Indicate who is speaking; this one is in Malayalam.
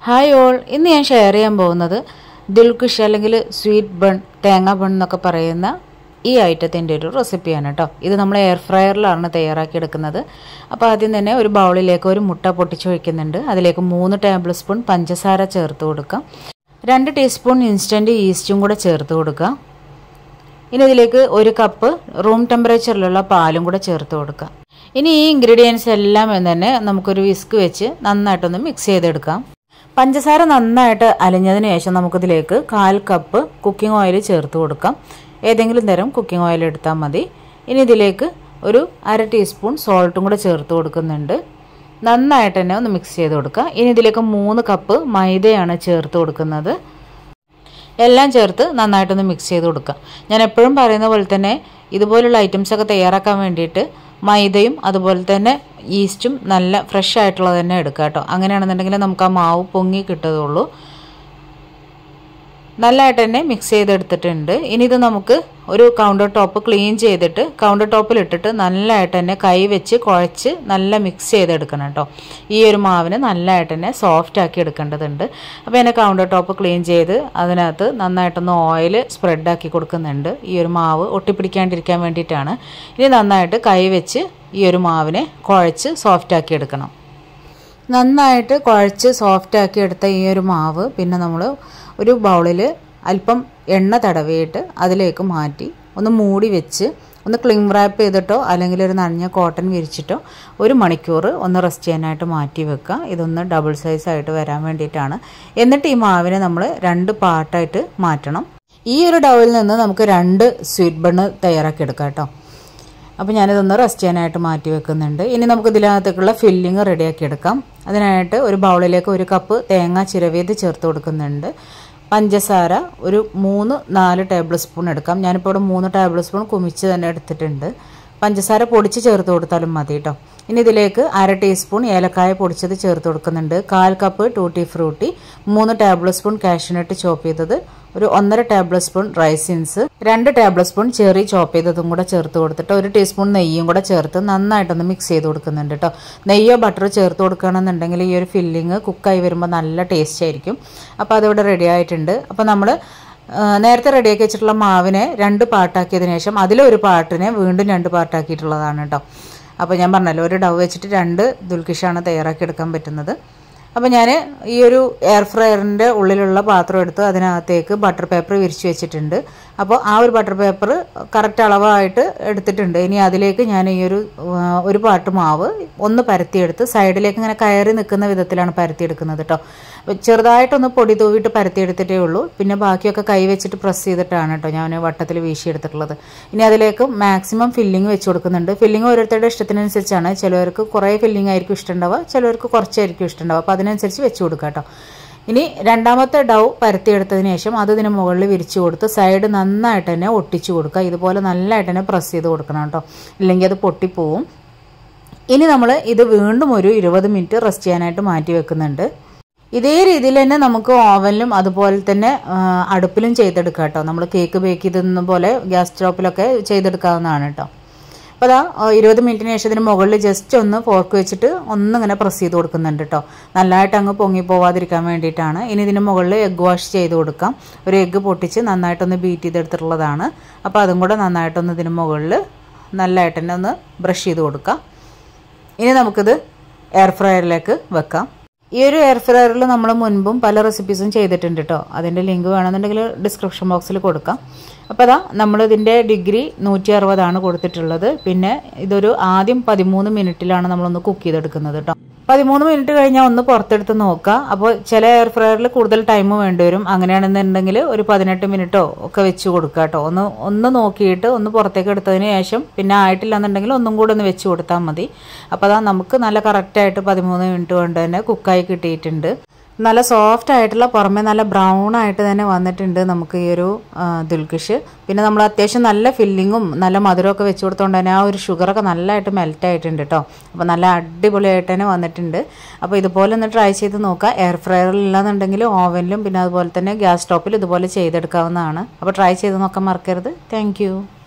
Speaker 1: ഹായ് ഓൾ, ഇന്ന് ഞാൻ ഷെയർ ചെയ്യാൻ പോകുന്നത് ദിൽഖുഷ് അല്ലെങ്കിൽ സ്വീറ്റ് ബൺ, തേങ്ങ ബൺ എന്നൊക്കെ പറയുന്ന ഈ ഐറ്റത്തിൻ്റെ ഒരു റെസിപ്പിയാണ് കേട്ടോ. ഇത് നമ്മൾ എയർ ഫ്രയറിലാണ് തയ്യാറാക്കിയെടുക്കുന്നത്. അപ്പോൾ ആദ്യം തന്നെ ഒരു ബൗളിലേക്ക് ഒരു മുട്ട പൊട്ടിച്ച് വയ്ക്കുന്നുണ്ട്. അതിലേക്ക് 3 ടേബിൾ സ്പൂൺ പഞ്ചസാര ചേർത്ത് കൊടുക്കാം. 2 ടീസ്പൂൺ ഇൻസ്റ്റൻറ്റ് ഈസ്റ്റും കൂടെ ചേർത്ത് കൊടുക്കാം. ഇനി ഇതിലേക്ക് 1 കപ്പ് റൂം ടെമ്പറേച്ചറിലുള്ള പാലും കൂടെ ചേർത്ത് കൊടുക്കാം. ഇനി ഈ ഇൻഗ്രീഡിയൻസ് എല്ലാം തന്നെ നമുക്കൊരു വിസ്ക് വെച്ച് നന്നായിട്ടൊന്ന് മിക്സ് ചെയ്തെടുക്കാം. പഞ്ചസാര നന്നായിട്ട് അലിഞ്ഞതിന് ശേഷം നമുക്കിതിലേക്ക് 1/4 കപ്പ് കുക്കിംഗ് ഓയിൽ ചേർത്ത് കൊടുക്കാം. ഏതെങ്കിലും തരം കുക്കിംഗ് ഓയിൽ എടുത്താൽ മതി. ഇനി ഇതിലേക്ക് ഒരു 1/2 ടീസ്പൂൺ സോൾട്ടും കൂടെ ചേർത്ത് കൊടുക്കുന്നുണ്ട്. നന്നായിട്ട് തന്നെ ഒന്ന് മിക്സ് ചെയ്ത് കൊടുക്കുക. ഇനി ഇതിലേക്ക് 3 കപ്പ് മൈദയാണ് ചേർത്ത് കൊടുക്കുന്നത്. എല്ലാം ചേർത്ത് നന്നായിട്ടൊന്ന് മിക്സ് ചെയ്ത് കൊടുക്കുക. ഞാൻ എപ്പോഴും പറയുന്ന പോലെ തന്നെ ഇതുപോലുള്ള ഐറ്റംസൊക്കെ തയ്യാറാക്കാൻ വേണ്ടിയിട്ട് മൈദയും അതുപോലെ തന്നെ ഈസ്റ്റും നല്ല ഫ്രഷ് ആയിട്ടുള്ളത് തന്നെ എടുക്കുക കേട്ടോ. അങ്ങനെയാണെന്നുണ്ടെങ്കിൽ നമുക്ക് ആ മാവ് പൊങ്ങി കിട്ടുകയുള്ളൂ. നല്ലതായിട്ട് തന്നെ മിക്സ് ചെയ്തെടുത്തിട്ടുണ്ട്. ഇനി ഇത് നമുക്ക് ഒരു കൗണ്ടർ ടോപ്പ് ക്ലീൻ ചെയ്തിട്ട് കൗണ്ടർ ടോപ്പിലിട്ടിട്ട് നല്ലതായിട്ട് തന്നെ കൈ വെച്ച് കുഴച്ച് നല്ല മിക്സ് ചെയ്തെടുക്കണം കേട്ടോ. ഈ ഒരു മാവിന് നല്ലതായിട്ട് തന്നെ സോഫ്റ്റ് ആക്കി എടുക്കേണ്ടതുണ്ട്. അപ്പോൾ എന്നെ കൗണ്ടർ ടോപ്പ് ക്ലീൻ ചെയ്ത് അതിനകത്ത് നന്നായിട്ടൊന്ന് ഓയിൽ സ്പ്രെഡാക്കി കൊടുക്കുന്നുണ്ട്. ഈ ഒരു മാവ് ഒട്ടിപ്പിടിക്കാണ്ടിരിക്കാൻ വേണ്ടിയിട്ടാണ്. ഇനി നന്നായിട്ട് കൈ വെച്ച് ഈ ഒരു മാവിനെ കുഴച്ച് സോഫ്റ്റ് ആക്കി എടുക്കണം. നന്നായിട്ട് കുഴച്ച് സോഫ്റ്റ് ആക്കി എടുത്ത ഈ ഒരു മാവ് പിന്നെ നമ്മൾ ഒരു ബൗളിൽ അല്പം എണ്ണ തടവിയിട്ട് അതിലേക്ക് മാറ്റി ഒന്ന് മൂടി വെച്ച് ഒന്ന് ക്ലിംഗ് റാപ്പ് ചെയ്തിട്ടോ അല്ലെങ്കിൽ ഒരു നനഞ്ഞ കോട്ടൺ വിരിച്ചിട്ടോ 1 മണിക്കൂർ ഒന്ന് റെസ്റ്റ് ചെയ്യാനായിട്ട് മാറ്റി വെക്കുക. ഇതൊന്ന് ഡബിൾ സൈസായിട്ട് വരാൻ വേണ്ടിയിട്ടാണ്. എന്നിട്ട് ഈ മാവിനെ നമ്മൾ 2 പാർട്ടായിട്ട് മാറ്റണം. ഈ ഒരു ഡൗവിൽ നിന്ന് നമുക്ക് 2 സ്വീറ്റ് ബണ്ണ് തയ്യാറാക്കിയെടുക്കാം കേട്ടോ. അപ്പോൾ ഞാനിതൊന്ന് റെസ്റ്റ് ചെയ്യാനായിട്ട് മാറ്റി വെക്കുന്നുണ്ട്. ഇനി നമുക്ക് ഇതിനകത്തേക്കുള്ള ഫില്ലിങ് റെഡിയാക്കി എടുക്കാം. അതിനായിട്ട് ഒരു ബൗളിലേക്ക് 1 കപ്പ് തേങ്ങ ചിരവിയത് ചേർത്ത് കൊടുക്കുന്നുണ്ട്. പഞ്ചസാര ഒരു 3-4 ടേബിൾ സ്പൂൺ എടുക്കാം. ഞാനിപ്പോൾ ഇവിടെ 3 ടേബിൾ സ്പൂൺ കുമിച്ച് തന്നെ എടുത്തിട്ടുണ്ട്. പഞ്ചസാര പൊടിച്ച് ചേർത്ത് കൊടുത്താലും മതി കേട്ടോ. ഇനി ഇതിലേക്ക് 1/2 ടീസ്പൂൺ ഏലക്കായ പൊടിച്ചത് ചേർത്ത് കൊടുക്കുന്നുണ്ട്. 1/4 cup tutti frutti, 3 table spoon cashew nut chop ചെയ്തത്, ഒരു 1.5 table spoon raisins, 2 table spoon cherry chop ചെയ്തതും കൂടെ ചേർത്ത് കൊടുത്തിട്ട് 1 ടീസ്പൂൺ നെയ്യും കൂടെ ചേർത്ത് നന്നായിട്ടൊന്ന് മിക്സ് ചെയ്ത് കൊടുക്കുന്നുണ്ട് കേട്ടോ. നെയ്യോ ബട്ടറോ ചേർത്ത് കൊടുക്കുകയാണെന്നുണ്ടെങ്കിൽ ഈ ഒരു ഫില്ലിങ് കുക്കായി വരുമ്പോൾ നല്ല ടേസ്റ്റ് ആയിരിക്കും. അപ്പോൾ അതിവിടെ റെഡി ആയിട്ടുണ്ട്. അപ്പോൾ നമ്മൾ നേരത്തെ റെഡിയാക്കി വെച്ചിട്ടുള്ള മാവിനെ 2 പാർട്ടാക്കിയതിന് ശേഷം അതിലൊരു പാർട്ടിനെ വീണ്ടും 2 പാർട്ടാക്കിയിട്ടുള്ളതാണ് കേട്ടോ. അപ്പോൾ ഞാൻ പറഞ്ഞല്ലോ, ഒരു ഡവ് വെച്ചിട്ട് 2 ദുൽഖുഷാണ് തയ്യാറാക്കിയെടുക്കാൻ പറ്റുന്നത്. അപ്പോൾ ഞാൻ ഈ ഒരു എയർ ഫ്രയറിൻ്റെ ഉള്ളിലുള്ള പാത്രം എടുത്ത് അതിനകത്തേക്ക് ബട്ടർ പേപ്പർ വിരിച്ച് വെച്ചിട്ടുണ്ട്. അപ്പോൾ ആ ഒരു ബട്ടർ പേപ്പർ കറക്റ്റ് അളവായിട്ട് എടുത്തിട്ടുണ്ട്. ഇനി അതിലേക്ക് ഞാൻ ഈ ഒരു പാട്ട് മാവ് ഒന്ന് പരത്തിയെടുത്ത് സൈഡിലേക്ക് ഇങ്ങനെ കയറി നിൽക്കുന്ന വിധത്തിലാണ് പരത്തിയെടുക്കുന്നത് കേട്ടോ. ചെറുതായിട്ടൊന്ന് പൊടി തൂവിയിട്ട് പരത്തിയെടുത്തിട്ടേ ഉള്ളൂ. പിന്നെ ബാക്കിയൊക്കെ കൈ വെച്ചിട്ട് പ്രസ് ചെയ്തിട്ടാണ് കേട്ടോ ഞാൻ വട്ടത്തിൽ വീശിയെടുത്തിട്ടുള്ളത്. ഇനി അതിലേക്ക് മാക്സിമം ഫില്ലിങ് വെച്ച് കൊടുക്കുന്നുണ്ട്. ഫില്ലിങ് ഓരോരുത്തരുടെ ഇഷ്ടത്തിനനുസരിച്ചാണ്. ചിലവർക്ക് കുറേ ഫില്ലിങ് ആയിരിക്കും ഇഷ്ടമുണ്ടാവുക, ചിലവർക്ക് കുറച്ചായിരിക്കും ഇഷ്ടമുണ്ടാവുക. അപ്പോൾ അതിനനുസരിച്ച് വെച്ച് കൊടുക്കുക കേട്ടോ. ഇനി രണ്ടാമത്തെ ഡൗ പരത്തിയെടുത്തതിന് ശേഷം അത് ഇതിന് മുകളിൽ വിരിച്ചു കൊടുത്ത് സൈഡ് നന്നായിട്ട് തന്നെ ഒട്ടിച്ചു കൊടുക്കുക. ഇതുപോലെ നല്ലതായിട്ട് തന്നെ പ്രസ് ചെയ്ത് കൊടുക്കണം കേട്ടോ, ഇല്ലെങ്കിൽ അത് പൊട്ടിപ്പോവും. ഇനി നമ്മൾ ഇത് വീണ്ടും ഒരു 20 മിനിറ്റ് റെസ്റ്റ് ചെയ്യാനായിട്ട് മാറ്റി വെക്കുന്നുണ്ട്. ഇതേ രീതിയിൽ തന്നെ നമുക്ക് ഓവനിലും അതുപോലെ തന്നെ അടുപ്പിലും ചെയ്തെടുക്കാം കേട്ടോ. നമ്മൾ കേക്ക് ബേക്ക് ചെയ്തെന്ന പോലെ ഗ്യാസ് സ്റ്റോപ്പിലൊക്കെ ചെയ്തെടുക്കാവുന്നതാണ് കേട്ടോ. അപ്പോൾ അതാ 20 മിനിറ്റിന് ശേഷം ഇതിന് മുകളിൽ ജസ്റ്റ് ഒന്ന് ഫോർക്ക് വെച്ചിട്ട് ഒന്നിങ്ങനെ പ്രസ് ചെയ്ത് കൊടുക്കുന്നുണ്ട് കേട്ടോ. നല്ലതായിട്ട് അങ്ങ് പൊങ്ങി പോവാതിരിക്കാൻ വേണ്ടിയിട്ടാണ്. ഇനി ഇതിന് മുകളിൽ എഗ്ഗ് വാഷ് ചെയ്ത് കൊടുക്കാം. ഒരു എഗ്ഗ് പൊട്ടിച്ച് നന്നായിട്ടൊന്ന് ബീറ്റ് ചെയ്തെടുത്തിട്ടുള്ളതാണ്. അപ്പോൾ അതും കൂടെ നന്നായിട്ടൊന്ന് ഇതിന് മുകളിൽ നല്ലതായിട്ട് തന്നെ ഒന്ന് ബ്രഷ് ചെയ്ത് കൊടുക്കാം. ഇനി നമുക്കിത് എയർ ഫ്രയറിലേക്ക് വെക്കാം. ഈ ഒരു എയർ ഫ്രയറിൽ നമ്മൾ മുൻപും പല റെസിപ്പീസും ചെയ്തിട്ടുണ്ട് കേട്ടോ. അതിൻ്റെ ലിങ്ക് വേണമെന്നുണ്ടെങ്കിൽ ഡിസ്ക്രിപ്ഷൻ ബോക്സിൽ കൊടുക്കാം. അപ്പോൾ അതാ നമ്മളിതിൻ്റെ ഡിഗ്രി 160 കൊടുത്തിട്ടുള്ളത്. പിന്നെ ഇതൊരു ആദ്യം 13 മിനിറ്റിലാണ് നമ്മളൊന്ന് കുക്ക് ചെയ്തെടുക്കുന്നത് കേട്ടോ. 13 മിനിറ്റ് കഴിഞ്ഞാൽ ഒന്ന് പുറത്തെടുത്ത് നോക്കുക. അപ്പോൾ ചില എയർ ഫ്രയറിൽ കൂടുതൽ ടൈം വേണ്ടി വരും. അങ്ങനെയാണെന്നുണ്ടെങ്കിൽ ഒരു 18 മിനിറ്റോ ഒക്കെ വെച്ച് കൊടുക്കുക കേട്ടോ. ഒന്ന് നോക്കിയിട്ട് ഒന്ന് പുറത്തേക്ക് എടുത്തതിന് ശേഷം പിന്നെ ആയിട്ടില്ല എന്നുണ്ടെങ്കിൽ ഒന്നും കൂടെ ഒന്ന് വെച്ച് കൊടുത്താൽ മതി. അപ്പോൾ അതാ നമുക്ക് നല്ല കറക്റ്റായിട്ട് 13 മിനിറ്റ് കൊണ്ട് തന്നെ കുക്കായി കിട്ടിയിട്ടുണ്ട്. നല്ല സോഫ്റ്റ് ആയിട്ടുള്ള പുറമെ നല്ല ബ്രൗൺ ആയിട്ട് തന്നെ വന്നിട്ടുണ്ട് നമുക്ക് ഈ ഒരു ദുൽഖുഷ്. പിന്നെ നമ്മൾ അത്യാവശ്യം നല്ല ഫില്ലിങ്ങും നല്ല മധുരമൊക്കെ വെച്ച് കൊടുത്തുകൊണ്ട് തന്നെ ആ ഒരു ഷുഗറൊക്കെ നല്ലതായിട്ട് മെൽറ്റ് ആയിട്ടുണ്ട് കേട്ടോ. അപ്പോൾ നല്ല അടിപൊളിയായിട്ട് തന്നെ വന്നിട്ടുണ്ട്. അപ്പോൾ ഇതുപോലെ ഒന്ന് ട്രൈ ചെയ്ത് നോക്കുക. എയർ ഫ്രയറിൽ ഇല്ലാന്നുണ്ടെങ്കിൽ ഓവനിലും പിന്നെ അതുപോലെ തന്നെ ഗ്യാസ് സ്റ്റോപ്പിൽ ഇതുപോലെ ചെയ്തെടുക്കാവുന്നതാണ്. അപ്പോൾ ട്രൈ ചെയ്ത് നോക്കാൻ മറക്കരുത്. താങ്ക്